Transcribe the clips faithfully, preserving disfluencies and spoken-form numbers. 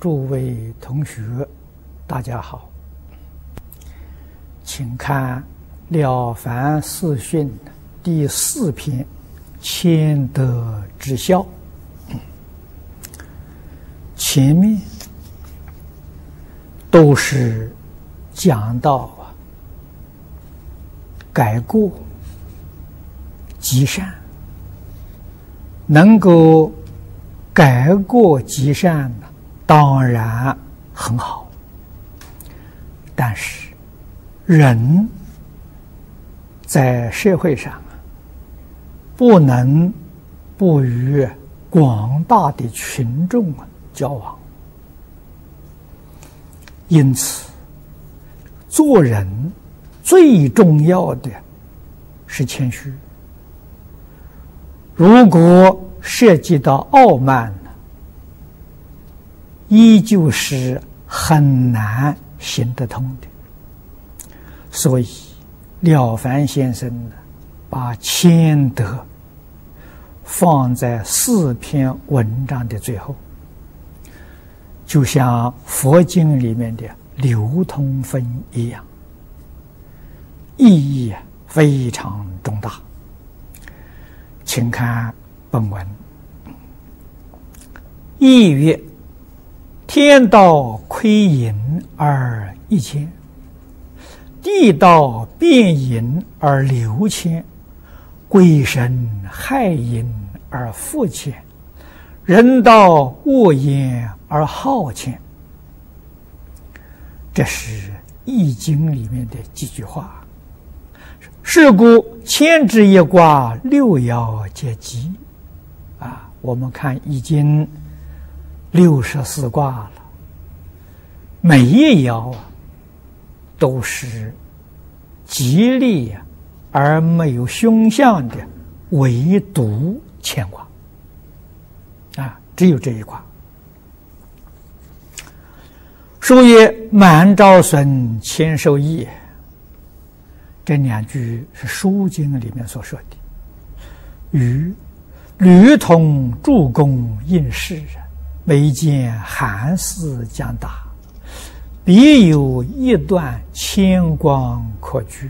诸位同学，大家好，请看《了凡四训》第四篇《谦德之孝》。前面都是讲到啊，改过积善，能够改过积善呢，当然很好。但是人在社会上啊，不能不与广大的群众啊交往，因此做人最重要的是谦虚。如果涉及到傲慢呢，依旧是很难行得通的。所以了凡先生呢，把谦德放在四篇文章的最后，就像佛经里面的流通分一样，意义非常重大。请看本文。意曰：天道亏盈而益谦，地道变盈而流谦，鬼神害盈而富谦，人道恶焉而好谦。这是《易经》里面的几句话。是故谦之一卦，六爻皆吉。啊，我们看《易经》六十四卦了，每一爻啊都是吉利而没有凶相的，唯独乾卦啊，只有这一卦。书曰：满招损，谦受益。这两句是《书经》里面所说的。禹履同助公应试，每见寒士将达，必有一段谦光可居。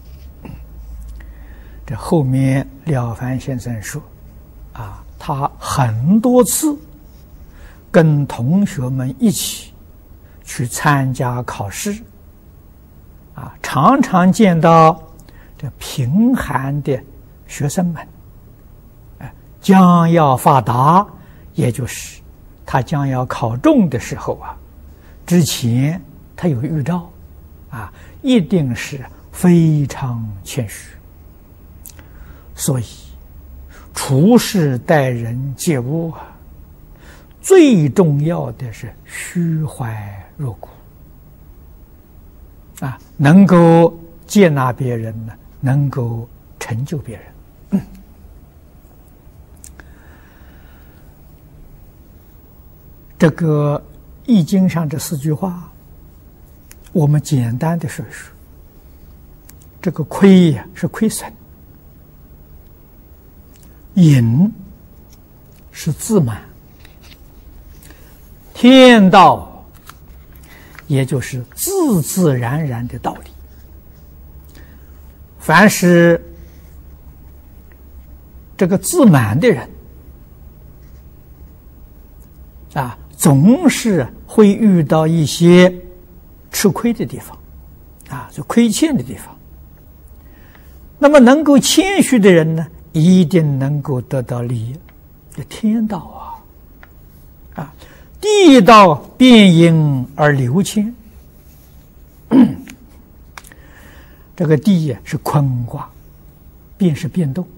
这后面了凡先生说啊，他很多次跟同学们一起去参加考试啊，常常见到这贫寒的学生们，哎，将要发达，也就是他将要考中的时候啊，之前他有预兆啊，一定是非常谦虚。所以处事待人接物啊，最重要的是虚怀若谷啊，能够接纳别人呢，能够成就别人。嗯、这个《易经》上这四句话，我们简单的说一说。这个亏呀是亏损，盈是自满，天道也就是自自然然的道理。凡是这个自满的人啊，总是会遇到一些吃亏的地方啊，就亏欠的地方。那么能够谦虚的人呢，一定能够得到利益。这天道啊，啊，地道变盈而流谦。这个地是坤卦，变是变动，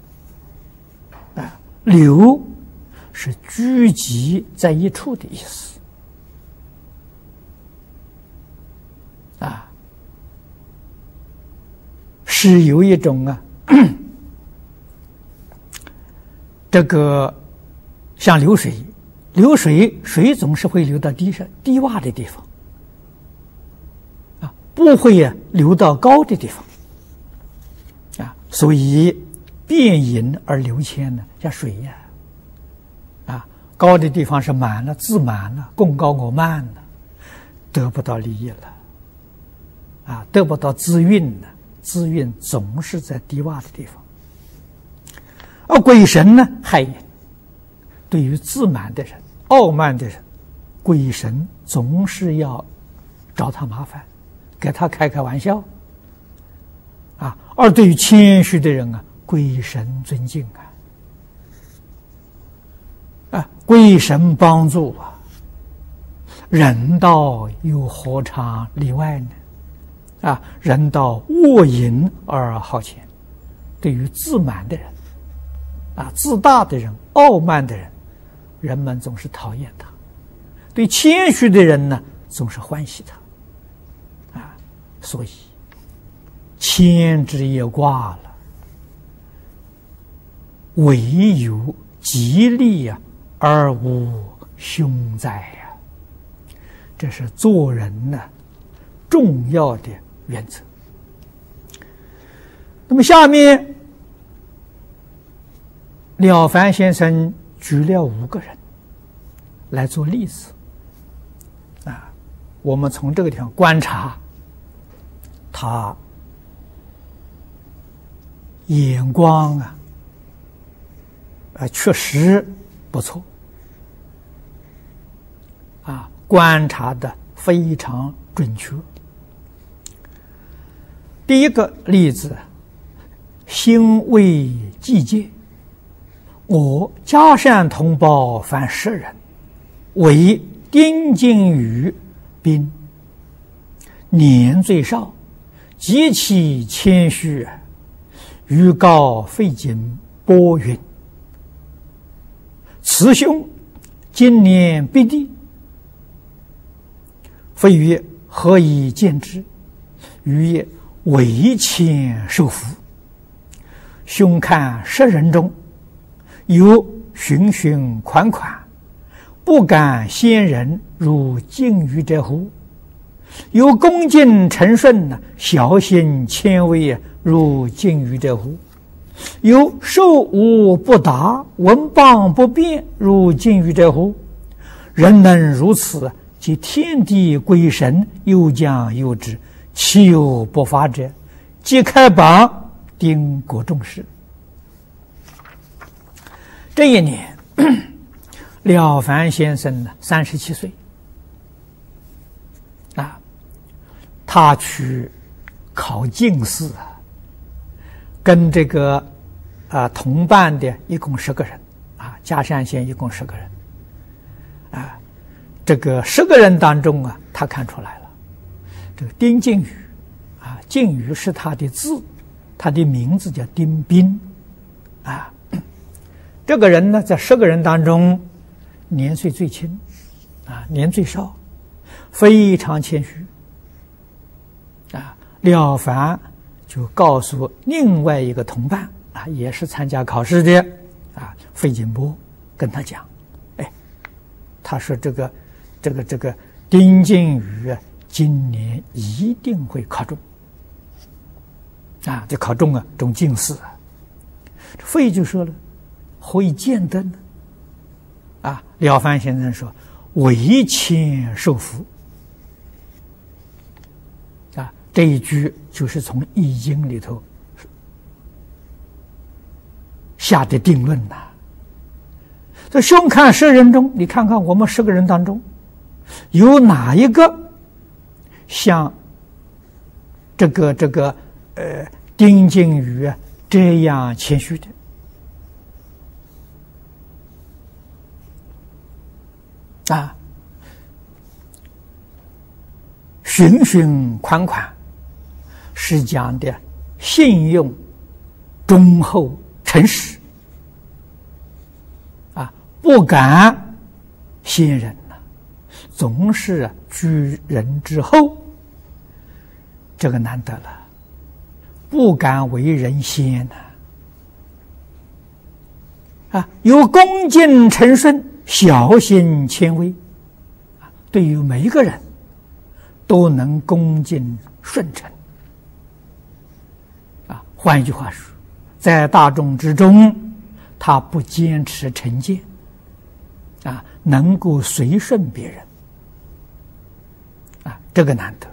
啊，流是聚集在一处的意思，啊，是有一种啊，这个像流水，流水水总是会流到低上低洼的地方。不会啊流到高的地方啊，所以变盈而流谦呢，像水呀啊， 高的地方是满了，自满了，功高我慢了，得不到利益了，啊，得不到资运了，资运总是在低洼的地方。而鬼神呢，害人。对于自满的人、傲慢的人，鬼神总是要找他麻烦，给他开开玩笑，啊。而对于谦虚的人啊，鬼神尊敬啊，啊，鬼神帮助啊，人道又何尝例外呢？啊，人道恶淫而好钱。对于自满的人，啊，自大的人、傲慢的人，人们总是讨厌他；对谦虚的人呢，总是欢喜他。啊，所以谦之也挂了，唯有吉利呀、啊，而无凶灾呀、啊。这是做人呢重要的原则。那么下面了凡先生举了五个人来做例子啊，我们从这个地方观察他眼光啊，啊确实不错啊，观察的非常准确。第一个例子，心为季节，我嘉善同胞凡十人，为丁金宇宾，年最少，极其谦虚，欲告费尽波云。此兄今年必第，非曰何以见之？余也为谦受福。兄看十人中，有循循款款，不敢先人如敬语者乎？有恭敬诚顺小心谦微如敬语者乎？有受无不达，闻谤不辩如敬语者乎？人能如此，即天地鬼神有将有之，其有不法者？即开榜丁国重视。这一年，了凡先生呢，三十七岁，啊，他去考进士啊，跟这个啊同伴的一共十个人，啊，嘉善县一共十个人，啊，这个十个人当中啊，他看出来了，这个丁敬宇，啊，敬宇是他的字，他的名字叫丁宾，啊。这个人呢，在十个人当中，年岁最轻，啊，年最少，非常谦虚。啊，了凡就告诉另外一个同伴，啊，也是参加考试的，啊，费锦波，跟他讲，哎，他说这个，这个，这个丁敬宇啊，今年一定会考中，啊，就考中啊，中进士啊。费就说了。何以见得呢？啊，了凡先生说：“为谦受福。”啊，这一句就是从《易经》里头下的定论呐。这兄看十人中，你看看我们十个人当中，有哪一个像这个这个呃丁敬宇啊这样谦虚的？啊，循循款款是讲的信用忠厚诚实，啊，不敢先人呐、啊，总是居人之后，这个难得了，不敢为人先呐、啊，啊，有恭敬诚顺。小心谦微，啊，对于每一个人都能恭敬顺承，啊，换一句话说，在大众之中，他不坚持成见， 啊，能够随顺别人，啊，这个难得。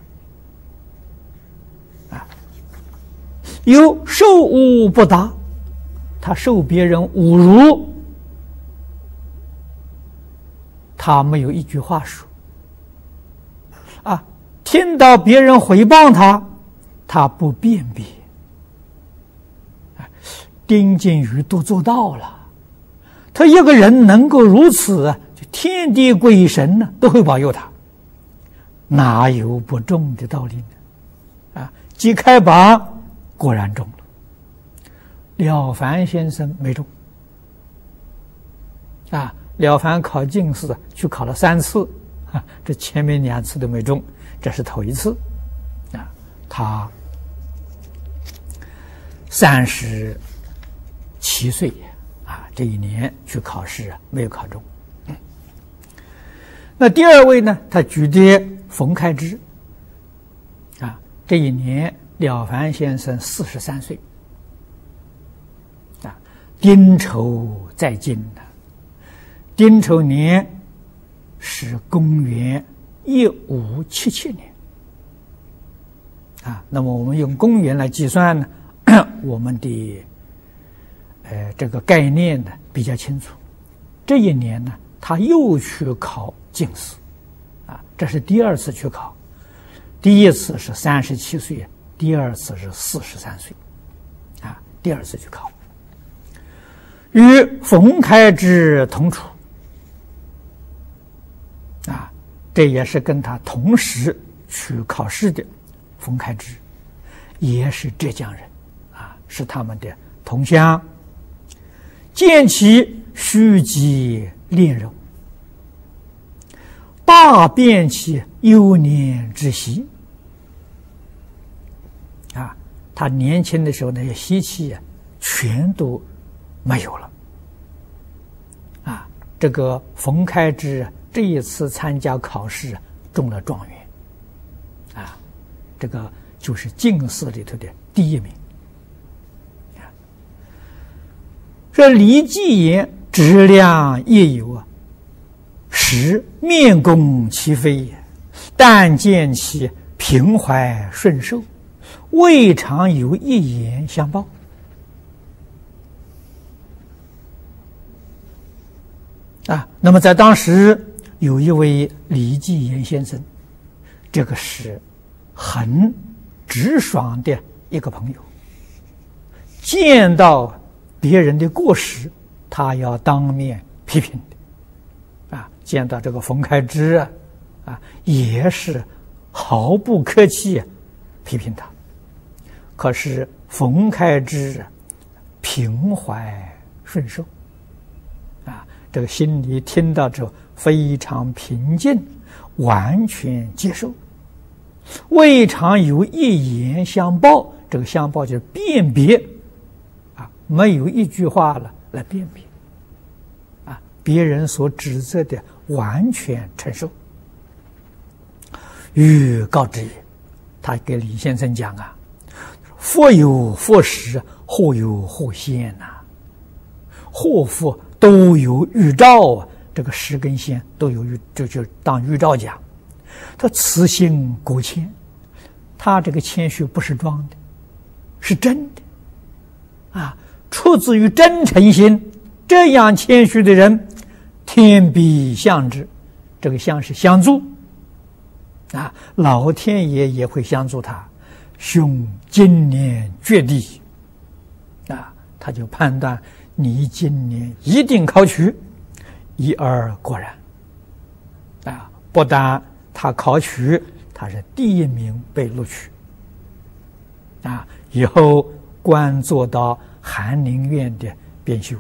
啊，有受侮不答，他受别人侮辱，他没有一句话说。啊，听到别人诽谤他，他不辨别。丁金鱼都做到了，他一个人能够如此，就天地鬼神呢都会保佑他，哪有不中的道理呢？啊，即开榜果然中了，了凡先生没中。啊，了凡考进士去考了三次，啊，这前面两次都没中，这是头一次。啊，他三十七岁啊，这一年去考试啊，没有考中。嗯、那第二位呢，他举的冯开之啊，这一年了凡先生四十三岁啊，丁丑在京的。丁丑年是公元一五七七年啊，那么我们用公元来计算呢，我们的呃这个概念呢比较清楚。这一年呢，他又去考进士啊，这是第二次去考，第一次是三十七岁，第二次是四十三岁啊，第二次去考，与冯开之同处。啊，这也是跟他同时去考试的冯开之，也是浙江人，啊，是他们的同乡。见其虚极恋柔，大辨其幼年之习。啊，他年轻的时候那些习气啊，全都没有了。啊，这个冯开之这一次参加考试中了状元，啊，这个就是进士里头的第一名。这李继言质量亦有啊，实面攻其非也，但见其平怀顺受，未尝有一言相报。啊，那么在当时。有一位李继言先生，这个是很直爽的一个朋友，见到别人的过失，他要当面批评的。啊，见到这个冯开之啊，啊，也是毫不客气批评他。可是冯开之平怀顺受，啊，这个心里听到之后非常平静，完全接受，未尝有一言相报。这个相报就是辨别，啊，没有一句话了来辨别，啊，别人所指责的完全承受。欲告之也，他给李先生讲啊，佛有佛实，祸有祸现呐、啊，祸福都有预兆啊。这个实跟现都有预，就就当预兆讲。他此心cố谦，他这个谦虚不是装的，是真的，啊，出自于真诚心。这样谦虚的人，天必相之，这个相是相助，啊，老天爷也会相助他。兄今年决定，啊，他就判断你今年一定考取。一而果然，啊，不但他考取，他是第一名被录取，啊，以后官做到翰林院的编修，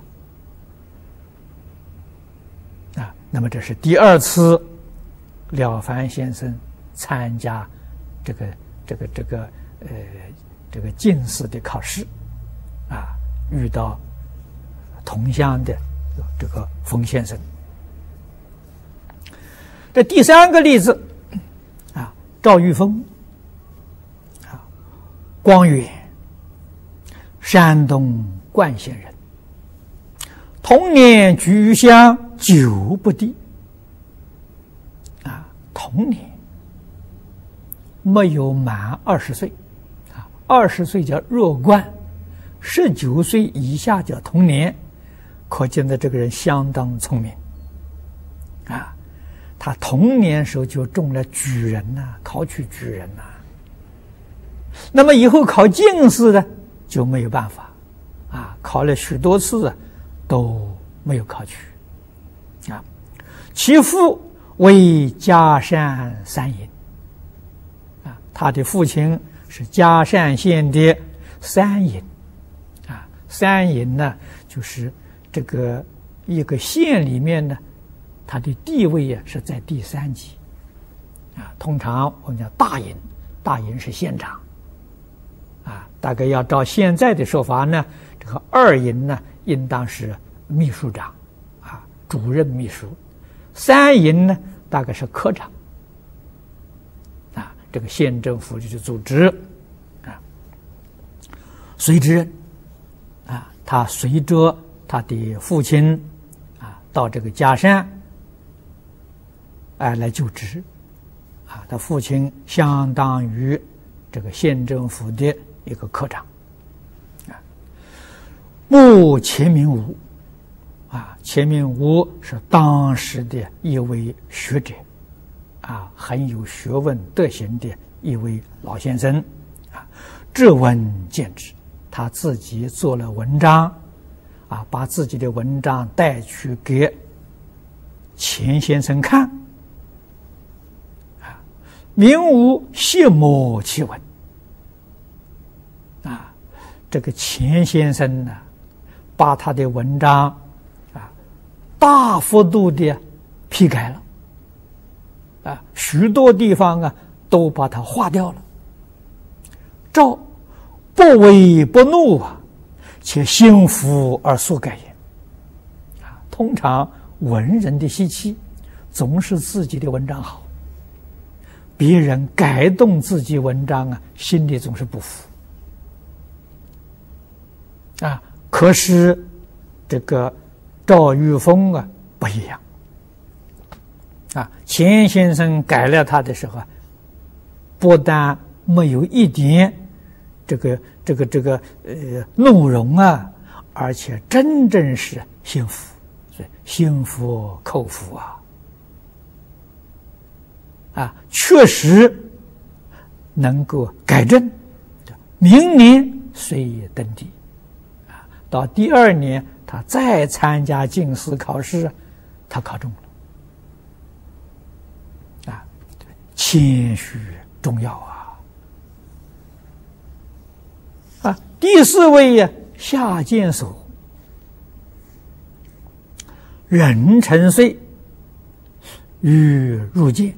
啊，那么这是第二次了凡先生参加这个这个这个呃这个进士的考试，啊，遇到同乡的这个冯先生。这第三个例子啊，赵玉峰啊，光远，山东冠县人，童年居于乡， 九不第啊，童年没有满二十岁啊，二十岁叫弱冠，十九岁以下叫童年，可见的这个人相当聪明啊。他童年时候就中了举人呐、啊，考取举人呐、啊。那么以后考进士呢，就没有办法啊，考了许多次啊，都没有考取啊。其父为嘉善三尹啊，他的父亲是嘉善县的三尹啊。三尹呢，就是这个一个县里面呢，他的地位啊是在第三级啊。通常我们讲大尹，大尹是县长啊。大概要照现在的说法呢，这个二尹呢，应当是秘书长啊，主任秘书。三尹呢，大概是科长啊。这个县政府就是组织啊。随之任啊，他随着他的父亲啊到这个嘉善哎来就职啊。他父亲相当于这个县政府的一个科长啊。慕钱明吾啊，钱明吾是当时的一位学者啊，很有学问德行的一位老先生啊。知文见知，他自己做了文章啊，把自己的文章带去给钱先生看啊。明吾谢莫其文啊，这个钱先生呢，把他的文章啊大幅度的批改了啊，许多地方啊都把它划掉了。赵不为不怒啊，且心服而速改也啊。通常文人的习气总是自己的文章好，别人改动自己文章啊，心里总是不服啊。可是这个赵玉峰啊不一样啊。钱先生改了他的时候，不但没有一点这个这个这个呃怒容啊，而且真正是心服，所以心服口服啊啊，确实能够改正。明年虽登第啊，到第二年他再参加进士考试，他考中了啊。谦虚重要啊。啊，第四位呀，夏建所，壬辰岁，欲入监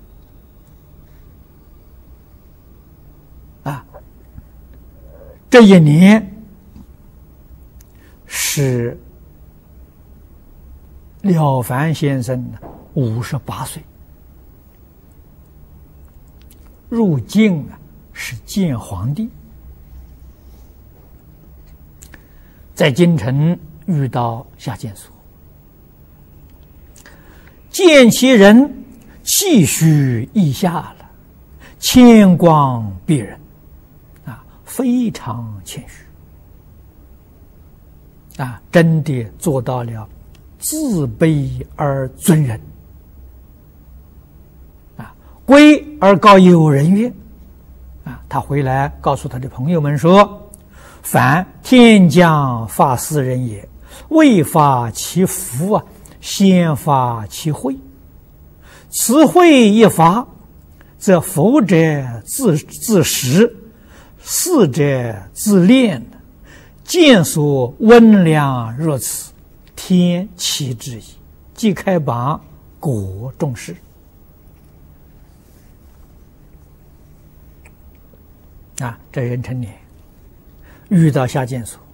啊。这一年是了凡先生五十八岁，入京啊是见皇帝。在京城遇到夏建所，见其人气虚意下了，谦光逼人啊，非常谦虚啊，真的做到了自卑而尊人啊。归而告友人曰啊，他回来告诉他的朋友们说，凡天将发斯人也，未发其福啊，先发其慧。此慧一发，则福者自自食，事者自练。见所温良若此，天启之矣。既开榜，果重视。啊，这壬辰年遇到夏建所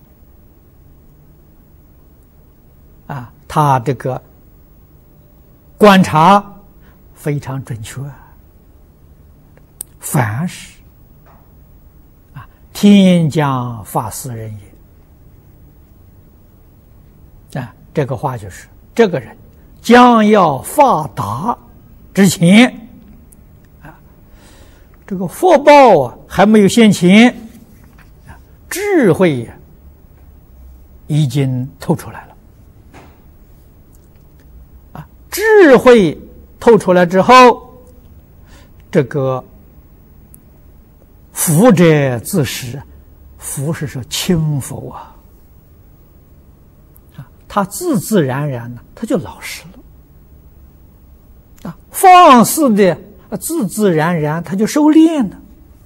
啊，他这个观察非常准确，凡是啊，天将发斯人也啊，这个话就是这个人将要发达之前，啊，这个福报啊还没有现前，智慧呀、啊、已经透出来了。啊，智慧透出来之后，这个福者自实，福是说轻浮啊。他自自然然呢，他就老实了，啊，放肆的，自自然然他就收敛了。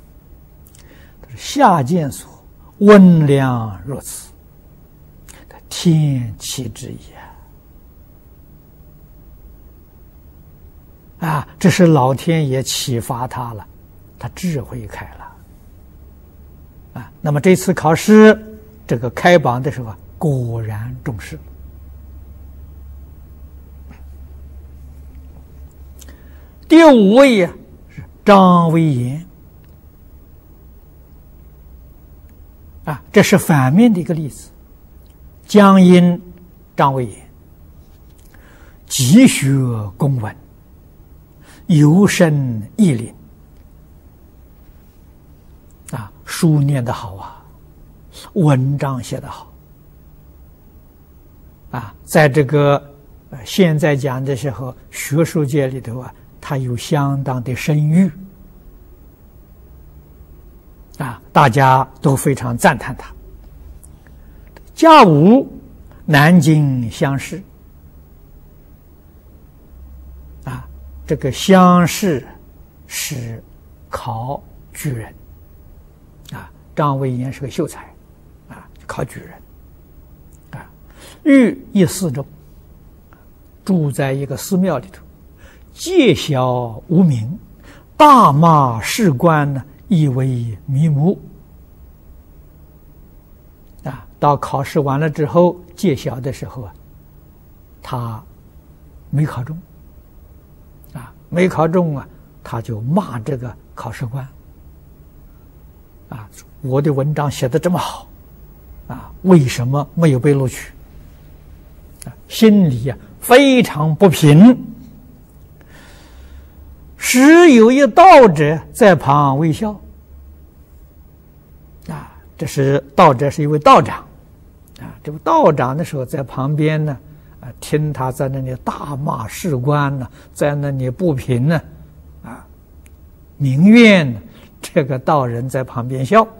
下见所，温良若此，天气之也。啊，这是老天爷启发他了，他智慧开了。啊，那么这次考试这个开榜的时候，果然中试。第五位啊是张维言啊，这是反面的一个例子。江阴张维言，积学公文，尤深义林啊，书念得好啊，文章写得好啊，在这个呃现在讲的时候，学术界里头啊。他有相当的声誉啊，大家都非常赞叹他。甲午，南京乡试啊，这个乡试是考举人啊，张维言是个秀才啊，考举人啊，寓一寺中，住在一个寺庙里头。戒小无名，大骂士官呢，以为迷目。啊，到考试完了之后，戒小的时候啊，他没考中，啊，没考中啊，他就骂这个考试官，啊，我的文章写得这么好，啊，为什么没有被录取？啊，心里呀、啊、非常不平。时有一道者在旁微笑，啊，这是道者是一位道长，啊，这位道长的时候在旁边呢，啊，听他在那里大骂士官呢，在那里不平呢，啊，民怨呢，这个道人在旁边笑。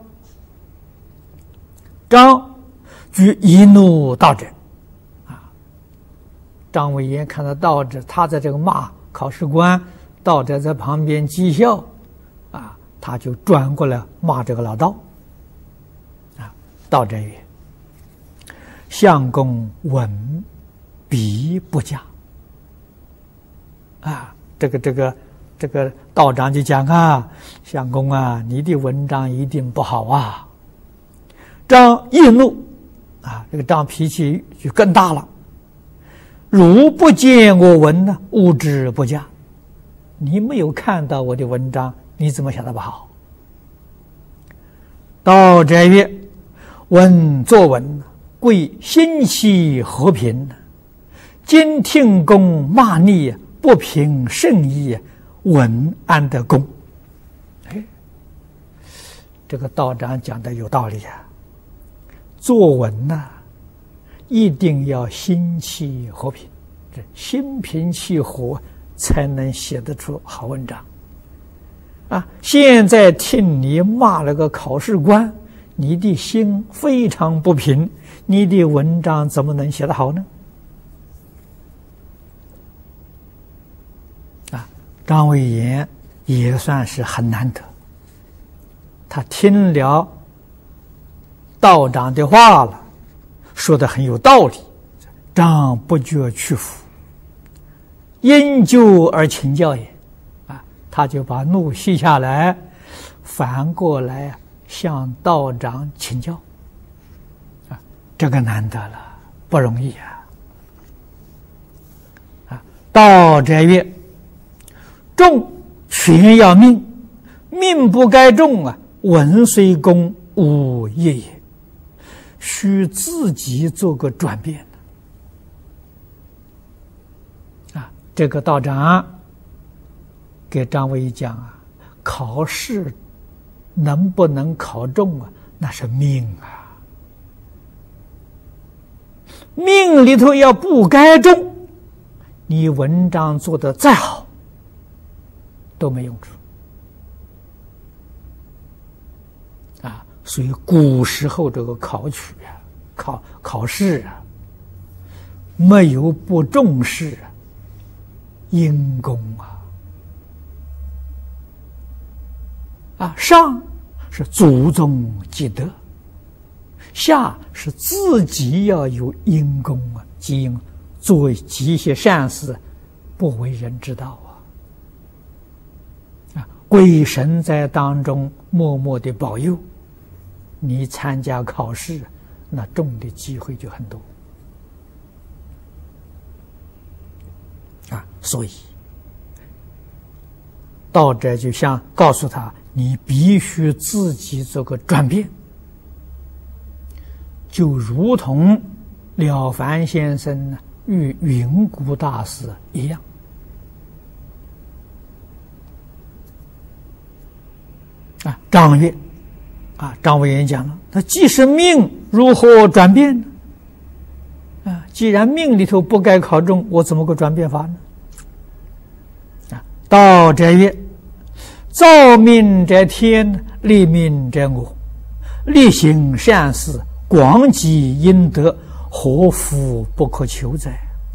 张居一怒道者，啊，张维言看到道者他在这个骂考试官。道者在旁边讥笑，啊，他就转过来骂这个老道，啊，道者曰：“相公文笔不佳。”啊，这个这个这个道长就讲啊，相公啊，你的文章一定不好啊。张易怒，啊，这个张脾气就更大了。如不见我文呢，吾之不佳。你没有看到我的文章，你怎么想得不好？道者曰：“文作文，贵心气和平。今听公骂逆，不凭圣意，文安得公？”哎，这个道长讲的有道理啊。作文呐、啊，一定要心气和平，这心平气和。才能写得出好文章啊！现在听你骂了个考试官，你的心非常不平，你的文章怎么能写得好呢？啊，张维言也算是很难得，他听了道长的话了，说的很有道理，张不觉屈服。因救而请教也，啊，他就把怒息下来，反过来向道长请教，啊，这个难得了，不容易啊！啊，道者曰：“中全要命，命不该中啊，文虽公无业也，需自己做个转变。” 这个道长给张维讲啊，考试能不能考中啊，那是命啊，命里头要不该中，你文章做得再好都没用处啊。所以古时候这个考取啊，考考试啊，没有不重视啊因功啊。啊，上是祖宗积德，下是自己要有因功啊，积因做积一些善事，不为人知道啊。啊，鬼神在当中默默的保佑你，参加考试，那中的机会就很多啊。所以道者就像告诉他，你必须自己做个转变，就如同了凡先生与云谷大师一样啊。张悦啊，张维言讲了，他既是命，如何转变呢？啊，既然命里头不该考中，我怎么个转变法呢？啊，道者曰：造命者天，立命者我。力行善事，广积阴德，何福不可求哉？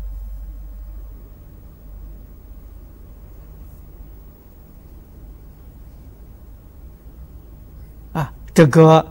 啊，这个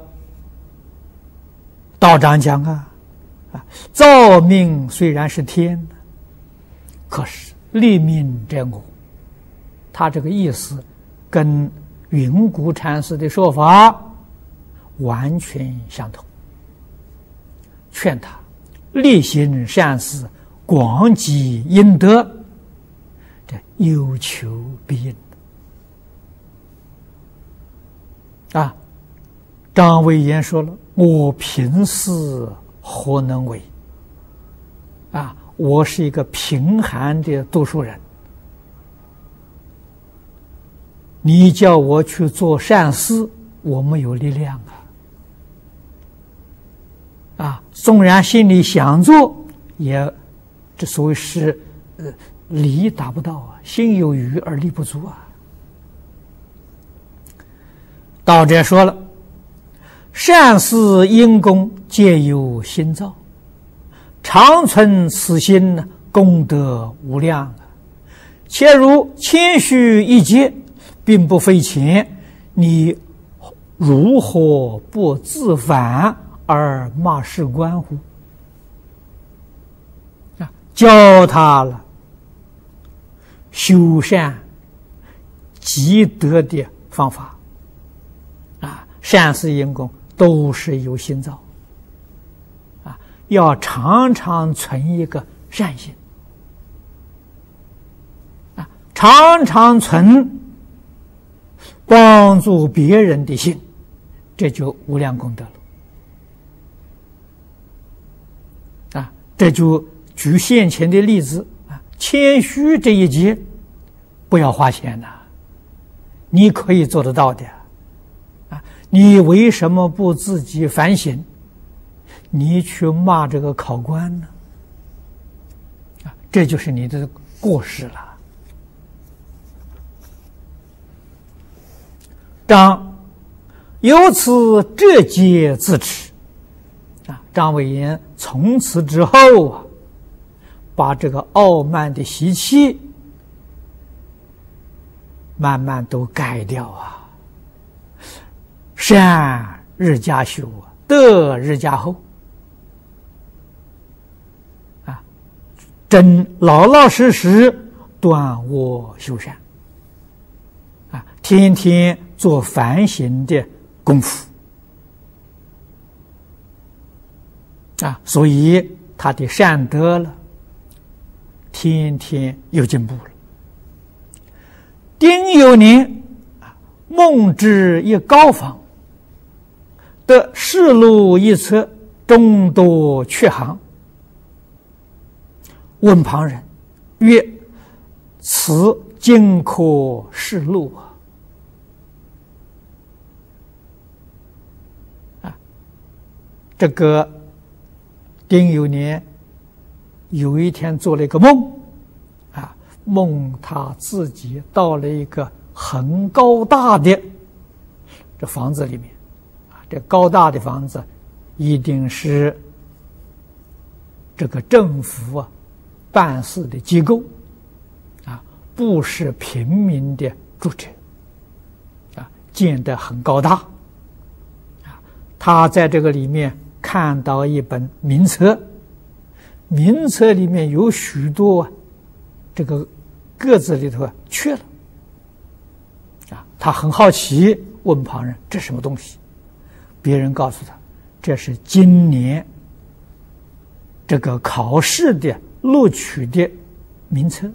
道长讲啊，啊，造命虽然是天，可是立命者我。他这个意思跟云谷禅师的说法完全相同，劝他力行善事，广积阴德，这有求必应啊。张维言说了，我平时何能为啊？我是一个贫寒的读书人，你叫我去做善事，我没有力量啊！啊，纵然心里想做，也这所谓是呃力达不到啊，心有余而力不足啊。道者说了，善事因功皆由心造，常存此心呢，功德无量啊。且如谦虚一节，并不费钱，你如何不自反而骂士官乎？啊，教他了修善积德的方法啊，善事因功都是由心造啊，要常常存一个善心啊，常常存帮助别人的心，这就无量功德了啊！这就举现前的例子啊，谦虚这一节不要花钱呐、啊，你可以做得到的啊！你为什么不自己反省？你去骂这个考官呢？啊，这就是你的过失了。张由此折节自持啊，张维言从此之后啊，把这个傲慢的习气慢慢都改掉啊，善日加修，德日加厚啊，真老老实实断恶修善啊，天天做反省的功夫啊，所以他的善德了，天天有进步了。丁酉年，梦至一高坊，得世路一侧，众多阙行。问旁人曰：“ 此今可示录啊！啊，这个丁酉年有一天做了一个梦，啊，梦他自己到了一个很高大的这房子里面，啊，这高大的房子一定是这个政府啊办事的机构。不是平民的住宅，啊，建得很高大，啊，他在这个里面看到一本名册，名册里面有许多这个个子里头缺了，啊，他很好奇，问旁人这是什么东西？别人告诉他，这是今年这个考试的录取的名册。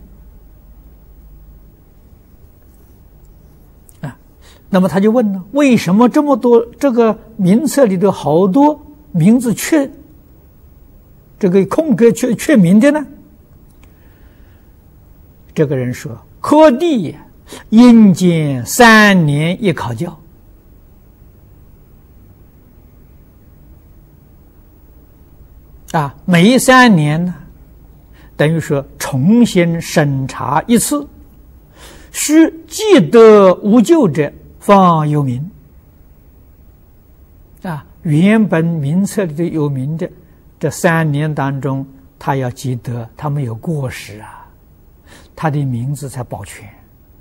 那么他就问了，为什么这么多这个名册里头好多名字缺这个空格缺缺名的呢？这个人说，科第应见三年一考教，啊，每三年呢，等于说重新审查一次，须既得无咎者方有名，啊，原本名册里头有名的，这三年当中，他要记得他没有过失啊，他的名字才保全。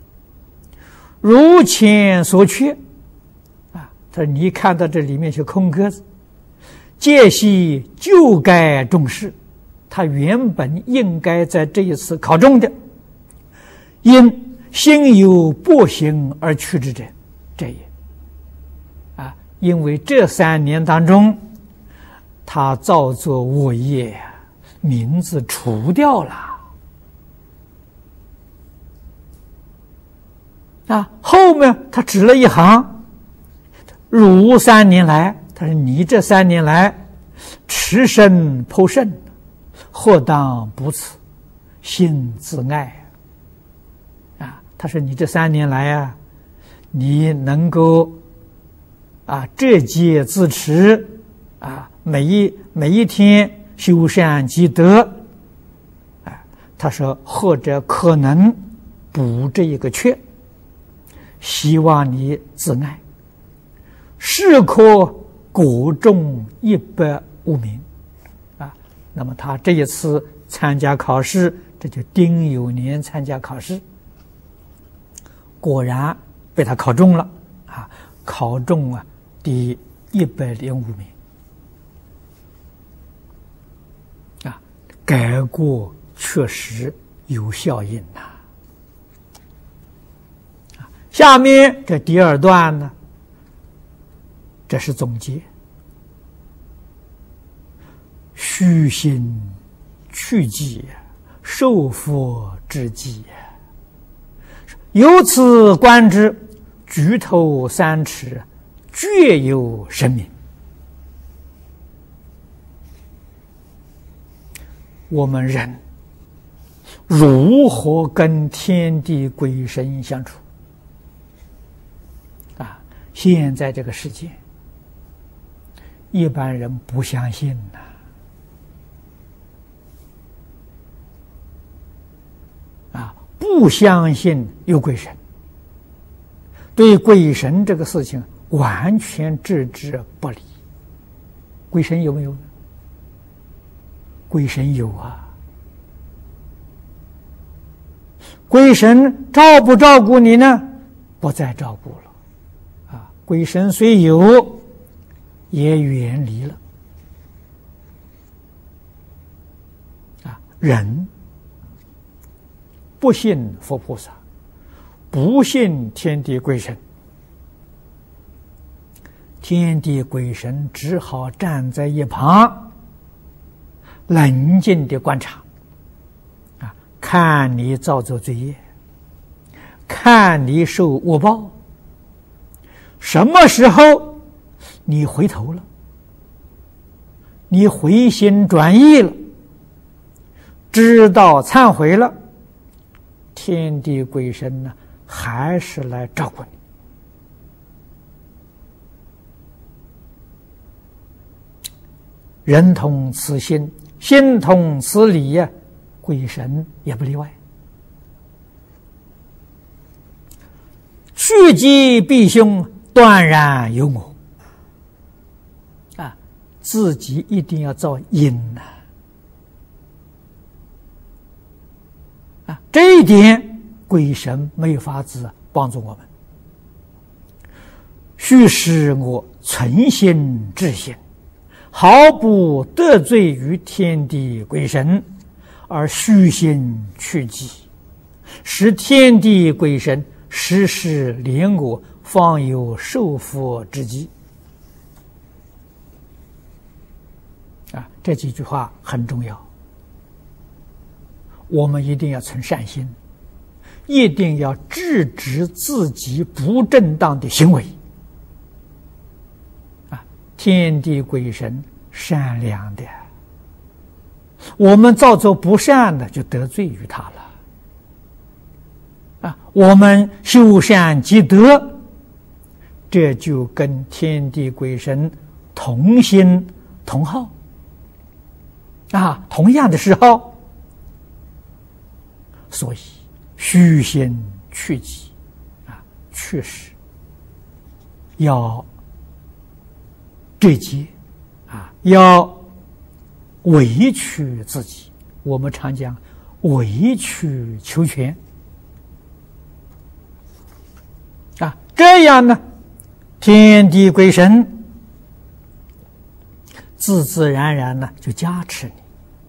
如前所缺，啊，他说你看到这里面是空格子，皆系就该中试，他原本应该在这一次考中的，因心有不行而去之者。这也啊，因为这三年当中，他造作恶业，名字除掉了啊。后面他指了一行，汝三年来，他说你这三年来持身颇甚，或当不辞，心自爱啊。他说你这三年来啊，你能够啊这戒自持啊，每一每一天修善积德，啊，他说或者可能补这一个缺，希望你自爱，是可果中一百无名啊。那么他这一次参加考试，这就丁酉年参加考试，果然被他考中了啊！考中啊，第一百零五名啊，改过确实有效应呐。啊，下面这第二段呢，这是总结：虚心去迹，受佛之际。由此观之，举头三尺，绝有神明。我们人如何跟天地鬼神相处？啊，现在这个世界，一般人不相信呐、啊。啊，不相信有鬼神，对鬼神这个事情完全置之不理。鬼神有没有呢？鬼神有啊。鬼神照不照顾你呢？不再照顾了啊。鬼神虽有，也远离了啊。人不信佛菩萨，不信天地鬼神，天地鬼神只好站在一旁，冷静地观察啊，看你造作罪业，看你受恶报，什么时候你回头了，你回心转意了，知道忏悔了， 天地鬼神呢，还是来照顾你。人同此心，心同此理呀，鬼神也不例外。趋吉避凶，断然有我。啊，自己一定要造因呐！啊，这一点鬼神没有法子帮助我们。须使我存心至心，毫不得罪于天地鬼神，而虚心去己，使天地鬼神时时怜我，方有受福之机。啊，这几句话很重要，我们一定要存善心，一定要制止自己不正当的行为。啊，天地鬼神善良的，我们造作不善的，就得罪于他了。啊，我们修善积德，这就跟天地鬼神同心同好，啊，同样的嗜好，所以虚心去己，啊，确实要这节，啊，要委屈自己。我们常讲委曲求全。啊，这样呢，天地鬼神自自然然呢就加持你。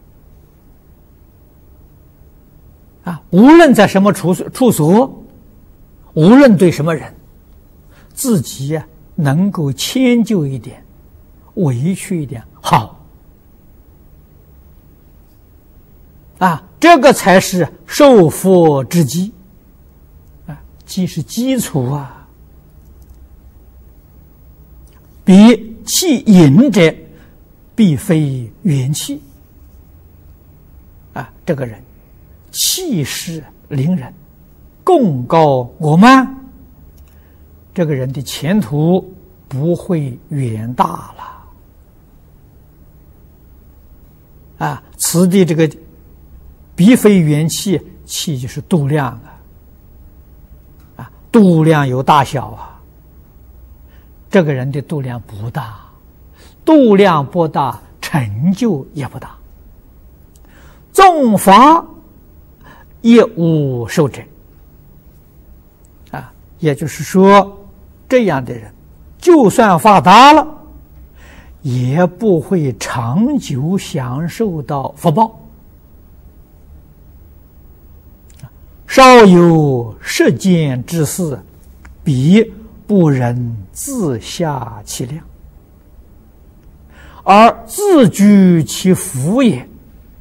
啊，无论在什么处处所，无论对什么人，自己呀、啊、能够迁就一点，委屈一点，好。啊，这个才是受福之基。即是基础啊，彼气隐者，必非元气。啊，这个人气势凌人，功高我慢，这个人的前途不会远大了。啊，此地这个必非元气，气就是度量啊。度量有大小啊，这个人的度量不大，度量不大，成就也不大。纵法也无受者，啊，也就是说，这样的人，就算发达了，也不会长久享受到福报。少有实践之事，彼不忍自下其量，而自居其福也。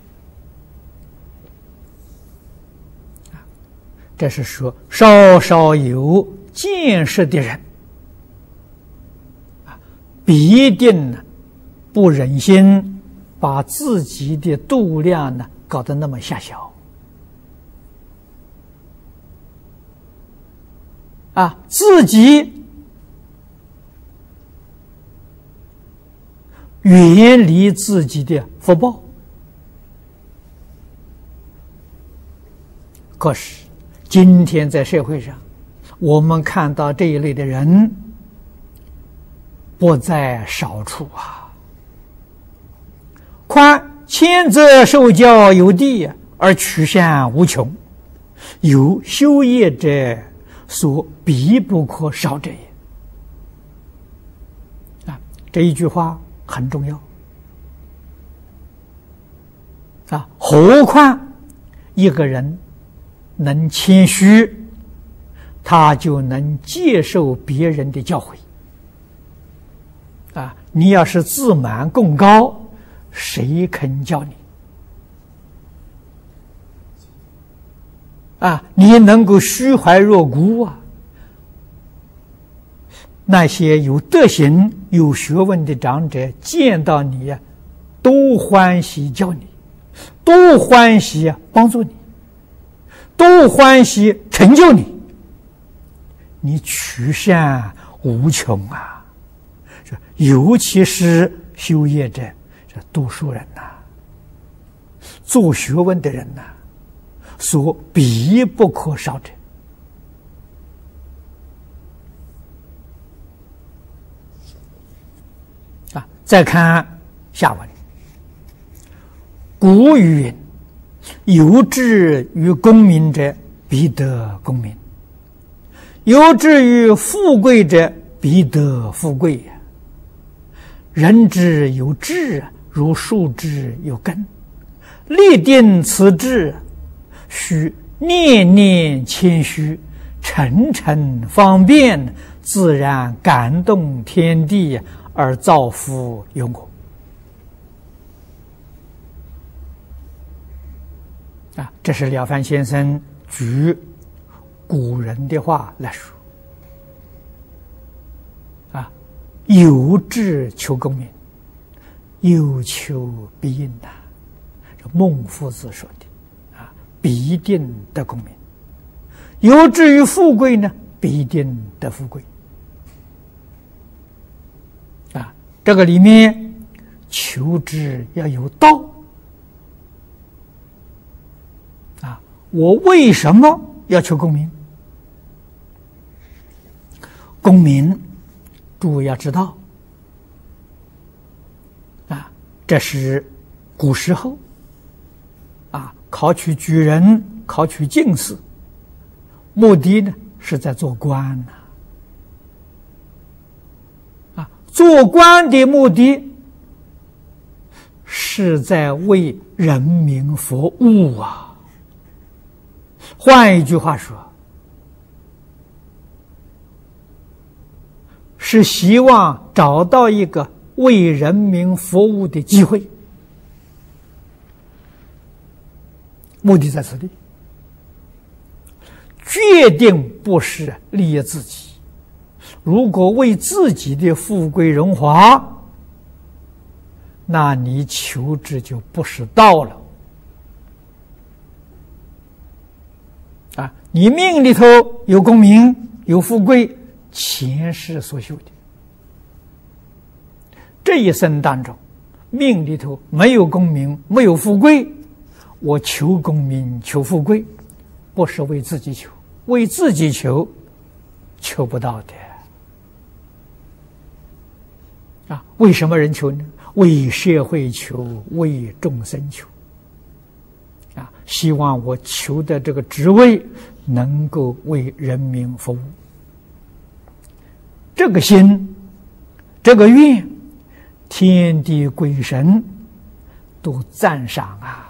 这是说稍稍有见识的人，必定呢不忍心把自己的度量呢搞得那么狭小。啊，自己远离自己的福报。可是今天在社会上，我们看到这一类的人不在少数啊。况谦则受教有地，而取善无穷，有修业者所必不可少者也。啊，这一句话很重要啊！何况一个人能谦虚，他就能接受别人的教诲啊！你要是自满功高，谁肯教你？啊，你能够虚怀若谷啊，那些有德行、有学问的长者见到你啊，都欢喜教你，都欢喜帮助你， 都欢喜成就你，你取善无穷啊！这尤其是修业者，这读书人呐、啊，做学问的人呐、啊，所必不可少者。啊，再看下文，古语云：“有志于功名者，必得功名；有志于富贵者，必得富贵。人之有志，如树之有根。立定此志，须念念谦虚，诚诚方便，自然感动天地，而造福有我。”啊，这是了凡先生举古人的话来说。啊，有志求功名，有求必应呐。这孟夫子说的啊，必定得功名；有志于富贵呢，必定得富贵。啊，这个里面求之要有道。啊，我为什么要求功名？功名，诸位要知道，啊，这是古时候啊考取举人、考取进士，目的呢是在做官呐。啊，做官的目的是在为人民服务啊。换一句话说，是希望找到一个为人民服务的机会，目的在此地，决定不是利益自己。如果为自己的富贵荣华，那你求之就不是道了。啊，你命里头有功名有富贵，前世所修的。这一生当中，命里头没有功名没有富贵，我求功名求富贵，不是为自己求，为自己求，求不到的。啊，为什么人求呢？为社会求，为众生求。啊，希望我求的这个职位能够为人民服务。这个心，这个愿，天地鬼神都赞赏啊。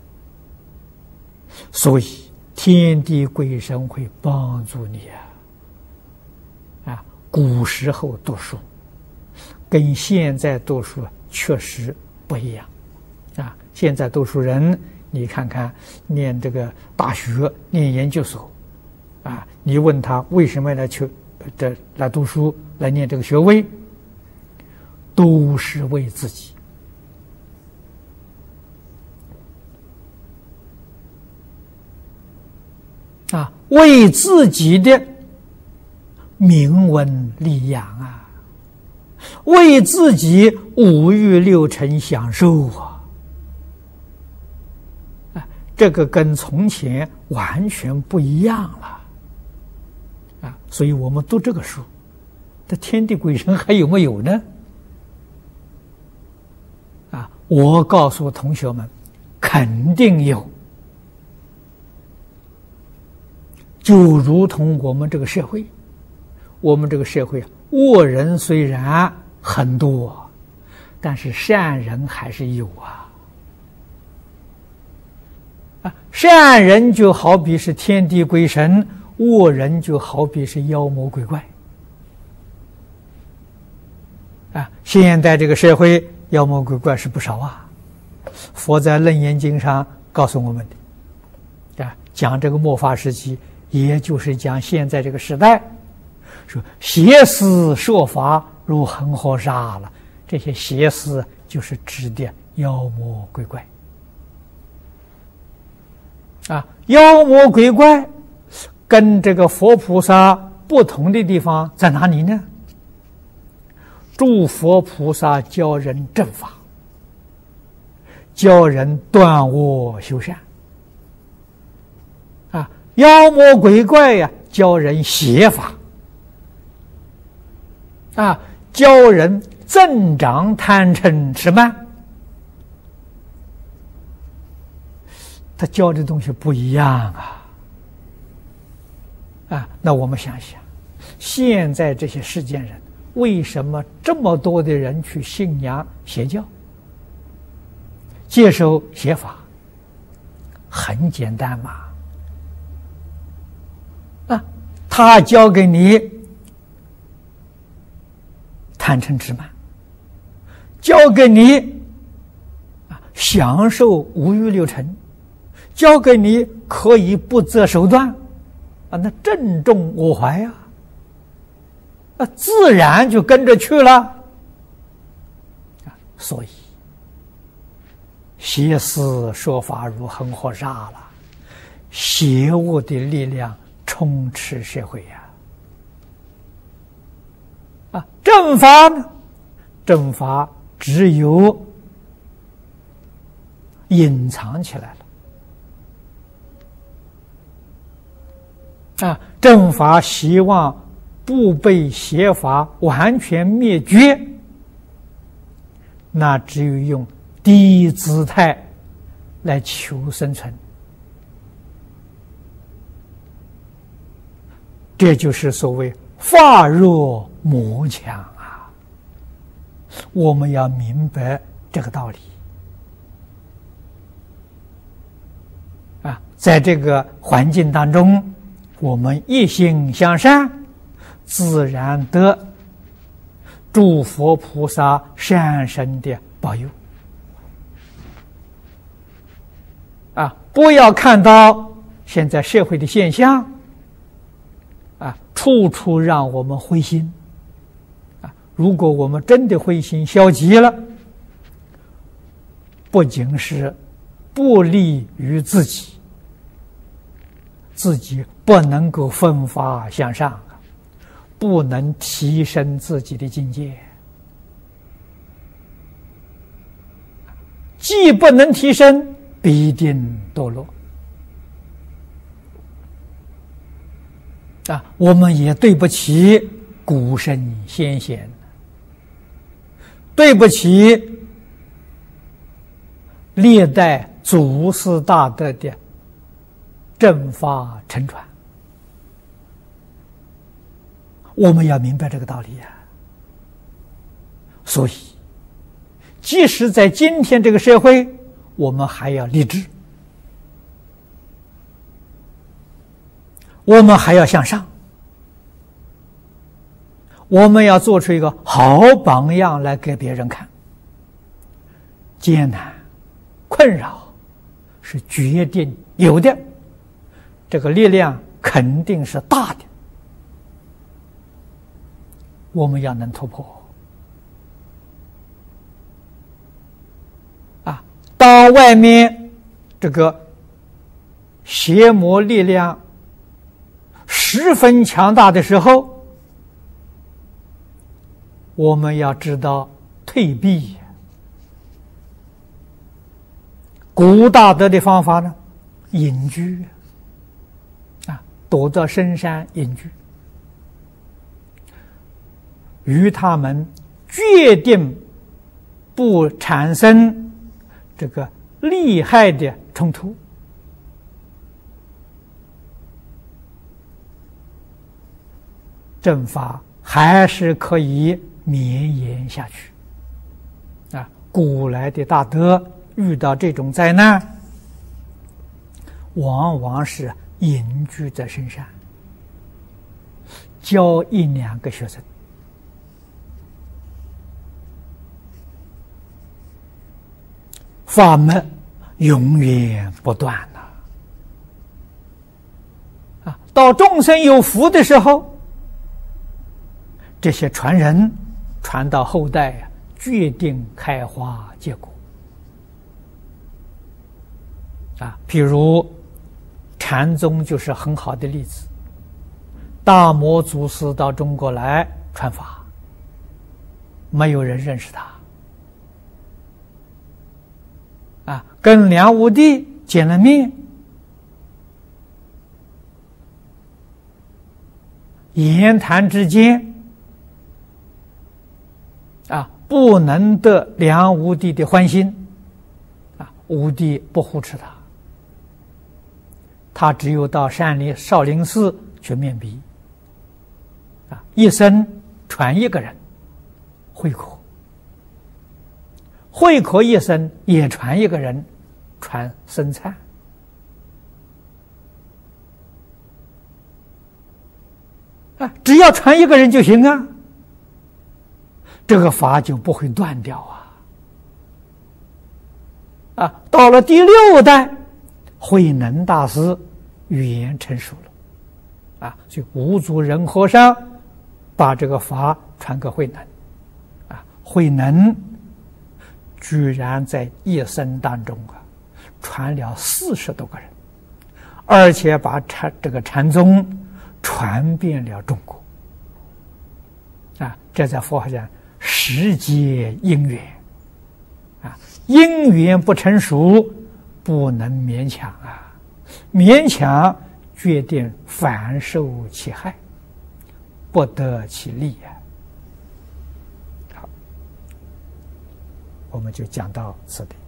所以天地鬼神会帮助你啊。啊，古时候读书跟现在读书确实不一样啊。现在读书人，你看看念这个大学念研究所啊，你问他为什么来求这来读书来念这个学位，都是为自己啊，为自己的名闻利养啊，为自己五欲六尘享受啊。这个跟从前完全不一样了啊！所以我们读这个书，这天地鬼神还有没有呢？啊，我告诉同学们，肯定有。就如同我们这个社会，我们这个社会恶人虽然很多，但是善人还是有啊。啊，善人就好比是天地鬼神，恶人就好比是妖魔鬼怪。啊，现在这个社会妖魔鬼怪是不少啊。佛在《楞严经》上告诉我们的，啊，讲这个末法时期，也就是讲现在这个时代，说邪思说法如恒河沙了。这些邪思就是指的妖魔鬼怪。 啊，妖魔鬼怪跟这个佛菩萨不同的地方在哪里呢？诸佛菩萨教人正法，教人断恶修善。啊，妖魔鬼怪呀，教人邪法。啊，教人增长贪嗔痴慢。他教的东西不一样啊！啊，那我们想想，现在这些世间人，为什么这么多的人去信仰邪教、接受邪法？很简单嘛！啊，他教给你贪嗔痴慢，教给你啊享受五欲六尘。教给你可以不择手段，啊，那正中我怀呀，啊，自然就跟着去了。啊，所以邪思说法如恒河沙了，邪恶的力量充斥社会呀。啊，正法呢？正法只有隐藏起来了。啊，正法希望不被邪法完全灭绝，那只有用低姿态来求生存。这就是所谓法弱魔强啊！我们要明白这个道理啊，在这个环境当中，我们一心向善，自然得诸佛菩萨善神的保佑。啊，不要看到现在社会的现象，啊，处处让我们灰心。啊，如果我们真的灰心消极了，不仅是不利于自己，自己不能够奋发向上，不能提升自己的境界，既不能提升，必定堕落。啊，我们也对不起古圣先贤，对不起历代祖师大德的正法沉传。我们要明白这个道理呀、啊。所以，即使在今天这个社会，我们还要立志，我们还要向上，我们要做出一个好榜样来给别人看。艰难、困扰是决定有的，这个力量肯定是大的，我们要能突破。啊，当外面这个邪魔力量十分强大的时候，我们要知道退避。古大德的方法呢，隐居啊，躲到深山隐居，与他们决定不产生这个利害的冲突。正法还是可以绵延下去啊！古来的大德遇到这种灾难，往往是隐居在深山，教一两个学生，法门永远不断了啊！到众生有福的时候，这些传人传到后代啊，决定开花结果啊。譬如禅宗就是很好的例子。大摩祖师到中国来传法，没有人认识他，啊，跟梁武帝见了面，言谈之间，啊，不能得梁武帝的欢心，啊，武帝不护持他，他只有到山里少林寺去面壁，啊，一生传一个人，慧可，慧可一生也传一个人，传僧璨。啊，只要传一个人就行啊，这个法就不会断掉啊。啊，到了第六代，慧能大师语言成熟了，啊，所以五祖仁和尚把这个法传给慧能，啊，慧能居然在一生当中啊，传了四十多个人，而且把禅这个禅宗传遍了中国，啊，这在佛学讲时节因缘，啊，因缘不成熟，不能勉强啊，勉强决定反受其害，不得其利啊。好，我们就讲到此地。